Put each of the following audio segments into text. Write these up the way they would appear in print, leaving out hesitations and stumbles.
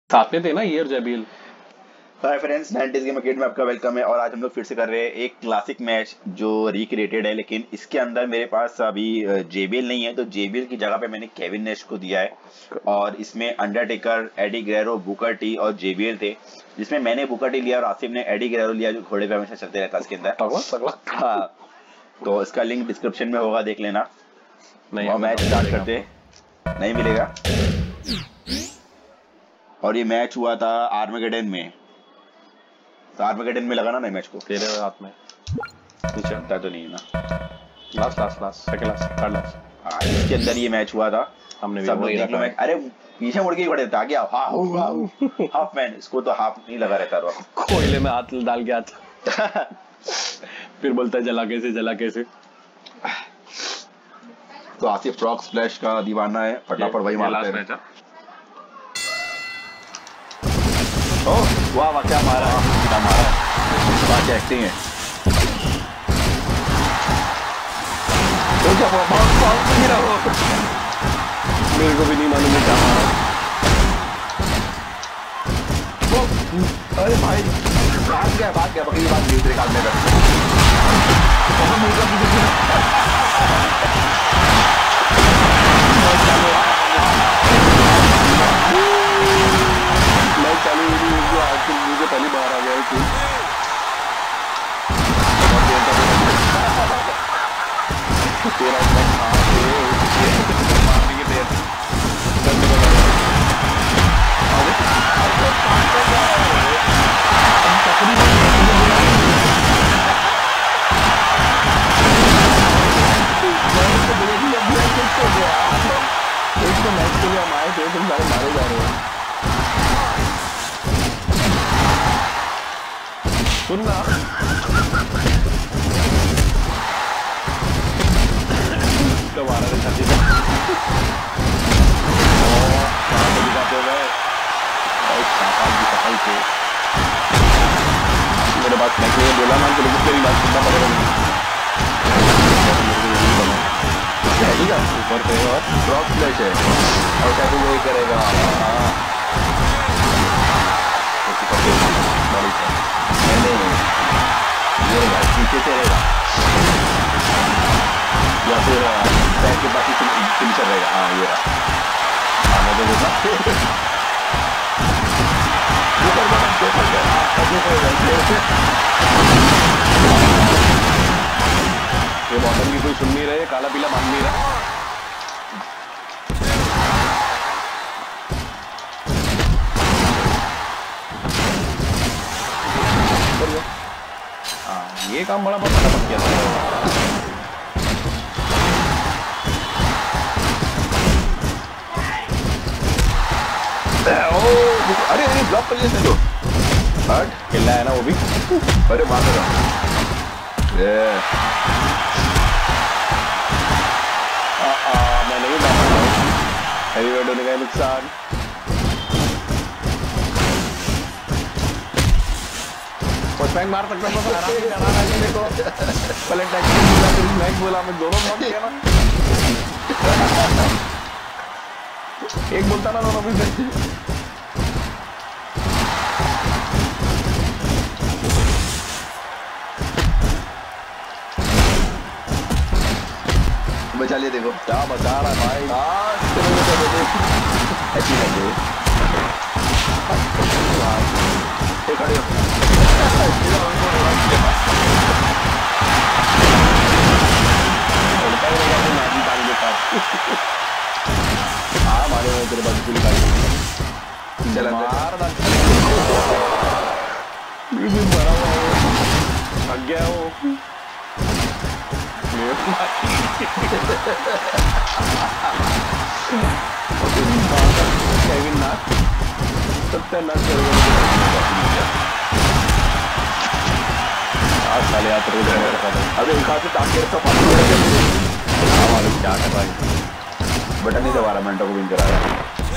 साथ में थे ना ये और JBL. Hi friends, 90s game arcade में आपका वेलकम है। और आज हम लोग फिर से कर रहे हैं एक क्लासिक मैच जो रिक्रिएटेड है, लेकिन इसके अंदर मेरे पास अभी जेबीएल नहीं है, तो जेबीएल की जगह पे मैंने केविन नेश को दिया है। और इसमें Undertaker, Eddie Guerrero, Booker T और जेबीएल थे, जिसमें मैंने बुकर टी लिया और आसिफ ने एडी ग्रेरो लिया, जो घोड़े पे हमेशा चलते रहता है इसके अंदर। हाँ, तो इसका लिंक डिस्क्रिप्शन में होगा, देख लेना। नहीं, मैच स्टार्ट करते। नहीं मिलेगा। और ये मैच हुआ था आर्मेगेडन में, तो आर्मेगेडन में लगाना ना मैच को। तेरे हाथ में कुछ चलता तो नहीं है ना। Last second last third last. हाँ, इसके अंदर ये मैच हुआ था। हमने भी सब लोग वही देख लो रखा मैच। अरे पीछे मुड़ के ही खड़े थे, आगे आओ। हाफ मैन, इसको तो हाफ नहीं लगा रहता रो। कोयले में हाथ डाल के आता फिर बोलता है जला कैसे। तो आसिफ फ्रॉग स्प्लैश का दीवाना है, फटाफट वही मारते हैं। ओह वाह वाह, क्या मारा है, वाह क्या एक्टिंग है। तो क्या बहुत गिरा वो, मेरे को भी नहीं मालूम है क्या मारा। अरे भाई भाग गया बकरी भाग गई तेरे काटने का। मुझे पहली बार आ गया है मैच के लिए हम आए थे, तुम सारे मारे जा रहे हो। सुनना तो मारा रे छाती से। मेरे बात मैं क्यों बोला ना, लेकिन तेरी बात सुनना पड़ेगा। ठीक है, ऊपर पे और ड्रॉप फ्लैश है, ऐसा तो वही करेगा। पीछे से रहेगा या फिर बैक के बाकी फिनिशर रहेगा। हाँ ये रहा, मैं तो ये बॉटम की कोई सुन नहीं रहे, काला पीला मान नहीं रहा। ये काम बड़ा फटाफट किया था। अरे ब्लॉक कर लिया तो हट खेलना है ना वो भी। अरे मार रहा मैं नहीं मानूंगा, हेवीवेट होने का नुकसान। मार सकता देखो पहले टैक्स बोला, मैं दोनों ब्लॉक किया ना। एक बोलता ना दोनों भी। बचा लिया, देखो क्या बचा रहा है भाई। ऐसी लगे हाँ मारे तेरे बाजू पूरी गाड़ी चला मार भरा हुआ थक गया वो। केविन नाथ सत्यानाश साले आप रोज अबे उठा से ताकि इसका पानी हमारे क्या कर रहा है। बटन नहीं दबा रहा, मिनटों को विन करा रहा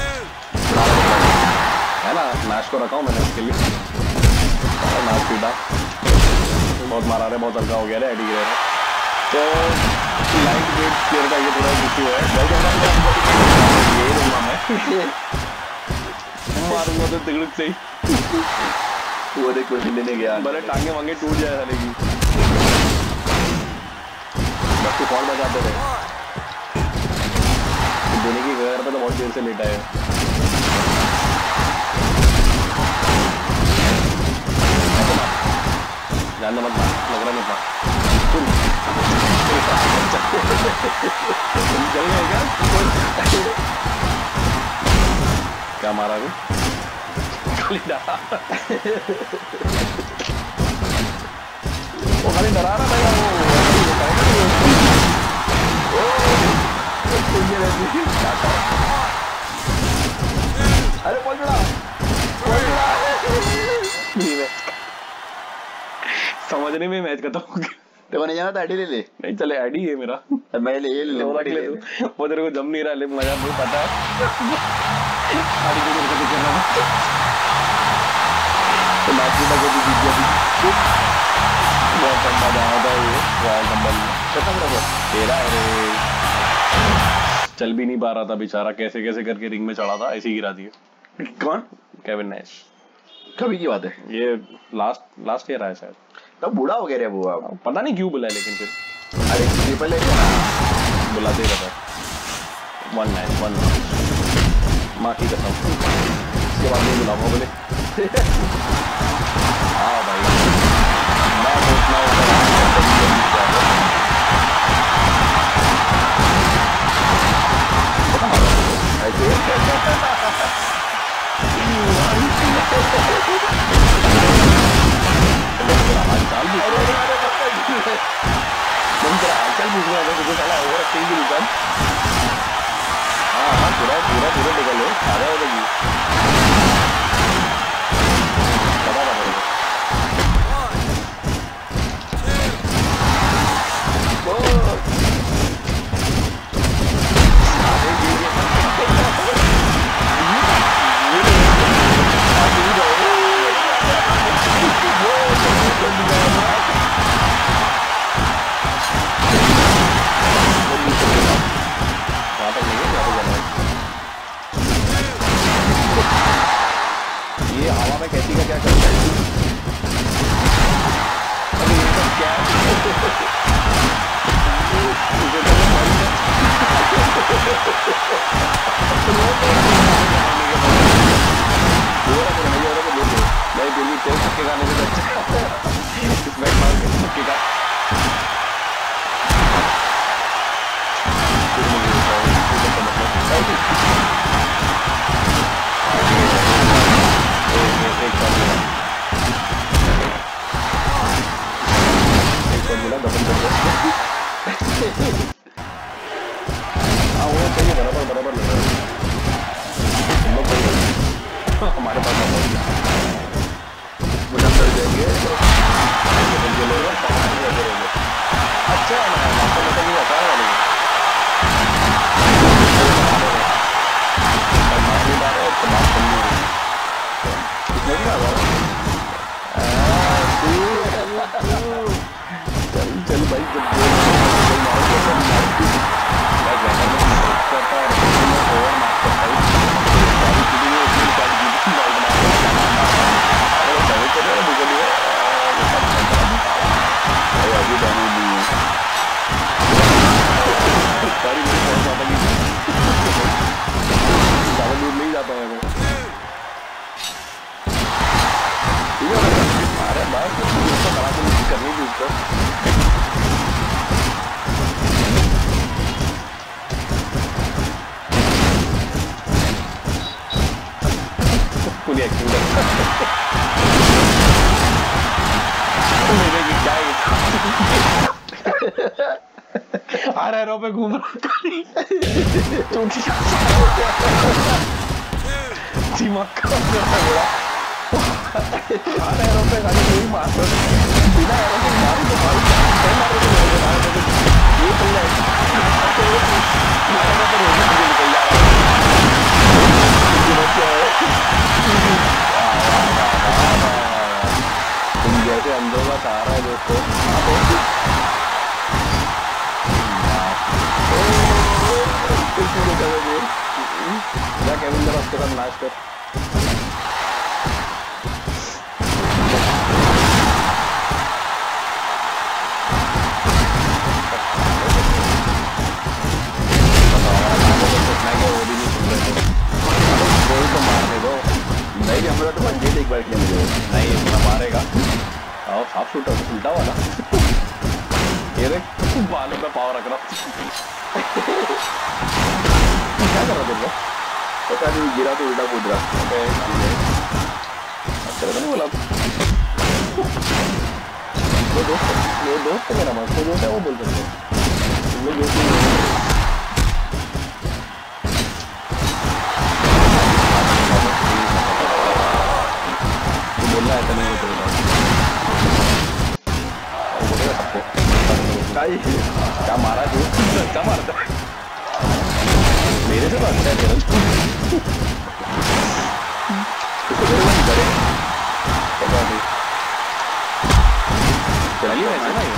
है ना। मैच को रखा हूँ मैंने उसके लिए, मैच पीटा बहुत मारा रहे, बहुत हल्का हो गया रे एडी ग्रेरो। तो लाइट वेट प्लेयर का ये थोड़ा इशू है। ये दूंगा मैं मारूंगा तो तिगड़ुक से ही। वो देख कोई लेने गया, भले टांगे वांगे टूट जाए साले की, बस तू कॉल बजाते रहे। देने की कगार पे तो बहुत देर से लेटा है। जानना मत मार, लग रहा नहीं मार। चल गए क्या? क्या मारा तू? खाली डरा, वो खाली डरा रहा था अरे बोल बड़ा समझने में मैच खत्म हो गया। तो नहीं जाना था, आईडी ले ले। नहीं चले, आईडी है मेरा, मैं ले ले वो रख ले तू। वो तेरे को जम नहीं रहा, ले मजा नहीं पता है। आईडी को तेरे को करना तो मैच में तक भी जीत गया। बहुत मजा आया था ये रॉयल रंबल में। खत्म रहा तेरा है रे, चल भी नहीं पा रहा था बेचारा, कैसे कैसे करके रिंग में चढ़ा था, ऐसे ही गिरा दिया। कौन? Kevin Nash. कभी की बात है ये, लास्ट ईयर आया शायद। तब बूढ़ा हो गया रे वो, अब पता नहीं क्यों बुलाया, लेकिन फिर अरे ट्रिपल है बुलाते ही रहता। 1 मैच 1 माँ की कसम, उसके बाद नहीं बुलाऊंगा बोले। हाँ भाई, मैं सोचना होगा पूरा निकल लो, सारा हो गई। पता था मेरे को। ये हवा में कैसी का क्या करता है? अरे ये सब क्या है? नहीं दिल्ली तेल छक्के खाने से अच्छा इसमें मार के छक्के का बराबर लग रहा है हमारे पास कर देंगे अच्छा है ना, नहीं आता है चल भाई नहीं जाता है अरे बात करनी थी उसको पूरी एक्टिंग आ रहा है रो पे घूम रहा तुम जैसे अंदर का आ रहा है दोस्तों जा केविन जरा उसके साथ मैच कर। नहीं हम लोग तो पंजेट एक बार खेल रहे नहीं इतना मारेगा। आओ हाफ शूटर उल्टा वाला। ये देख बालों पे पाव रख रहा। क्या कर रहा तुम? पता नहीं गिरा तो उल्टा कूद रहा। अच्छा नहीं बोला वो दोस्त है मेरा मस्त जो है वो बोल सकते हैं तुम लोग जो बोलना है नहीं बोलना क्या मारा तू क्या मारता है मेरे से तो अच्छा है चलिए वैसे ना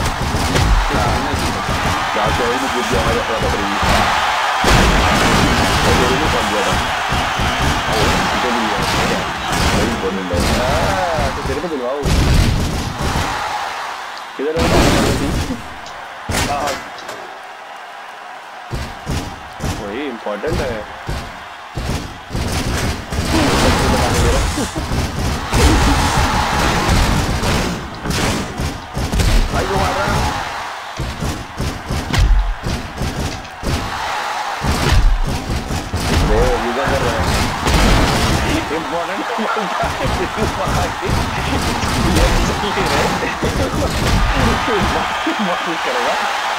क्या चाहिए तो कुछ जाना जाता था तो तेरे को बुलवाओ किधर वही इम्पोर्टेंट है भाई को मार रहा इम्पोर्टेंट करेगा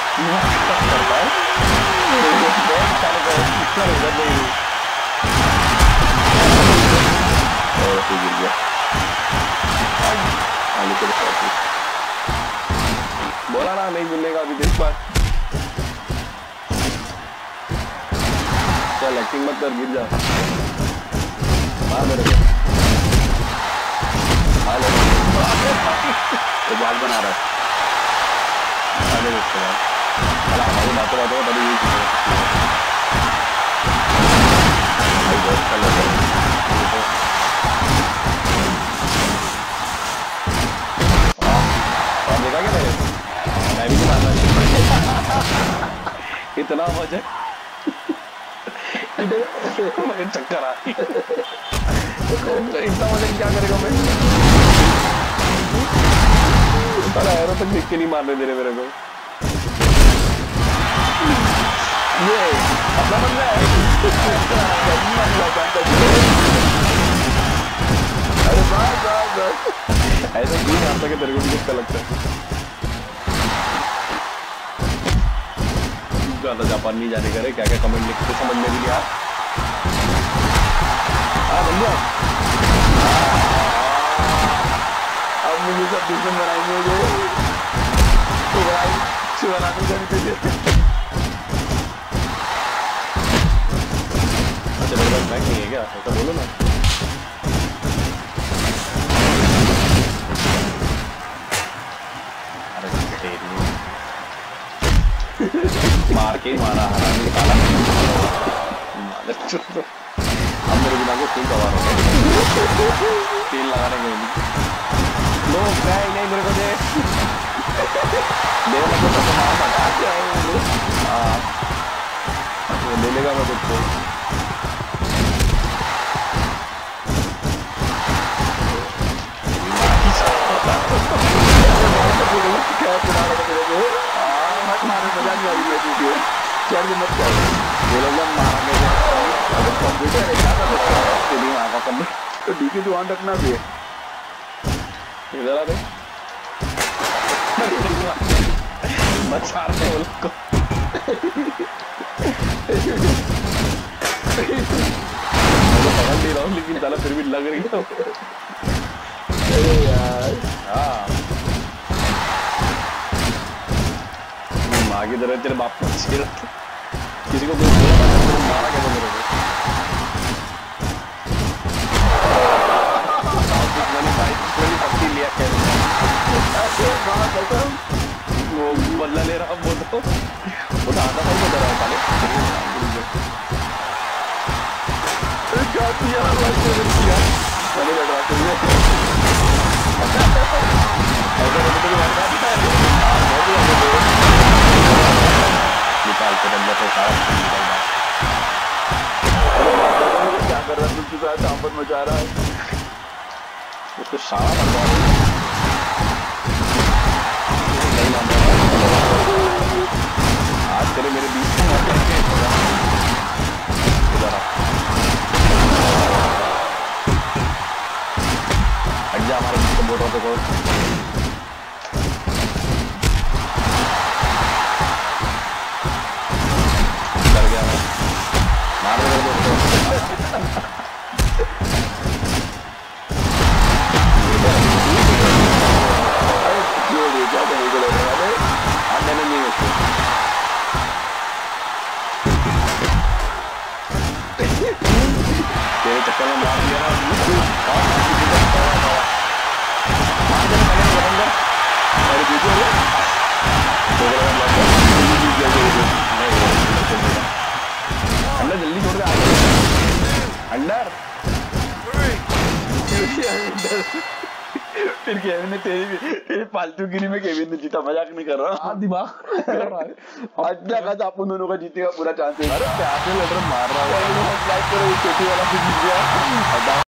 बोला ना नहीं मिलेगा अभी देख बार चल एक्टिंग मत कर गिर जा मेरे को तो बाल बना रहा है हमारी बातों बातों बड़ी देखा क्या मैं भी मारना इतना मजा चक्कर आ इतना मजा क्या करेगा मैं एरो तक देख के नहीं मारने दे रहे मेरे को ये अपना बंदा है अरे बस ऐसा क्यों मारता कि तेरे को भी अच्छा लगता है ज्यादा जापान नहीं जाने करे क्या क्या कमेंट लिखते समझ में भी नहीं आ बंदिया अब मुझे सब दुश्मन बनाएंगे अच्छा मेरे पास बैग नहीं है क्या ऐसा बोलो ना मार के मारा हरामी साला अब मेरे दिमाग को खून सवार हो गया तेल लगाने के लिए लो नहीं मेरे को दे वो ले लेगा मैं कुछ मजा नहीं आ रही वीडियो चल मत कर ये लोग मारने अगर कंप्यूटर है क्या कर सकता है इसके लिए आगा करने तो डीपी तो ऑन रखना भी है इधर आ रहे मत मार रहे वो को पकड़ नहीं रहा हूँ लेकिन साला फिर भी लग रही है यार हाँ आगे तरह तेरे बाप को किसी को कोई मारा कैसे मेरे को पत्ती लिया वो बदला ले रहा वो तो आता था वो डरा साले निकाल के बंदा तो सारा क्या कर रहा है तुझके साथ, चांपन मचा रहा है उसको सारा बंदा आज तेरे मेरे बीच में हट जा हमारे बीच बोटों पे कोच कर गया मैं मार दे क्या करने को लग रहा है मैंने नहीं उसको तेरे चक्कर में मार दिया अंदर जल्दी छोड़ के अंदर फिर केविन ने तेरी फालतूगिरी में केविन ने जीता, मजाक नहीं कर रहा। दिमाग आज क्या अपन दोनों का जीतने का पूरा चांस है। अरे प्यासे लड़ रहा मार रहा है वाला जीत गया।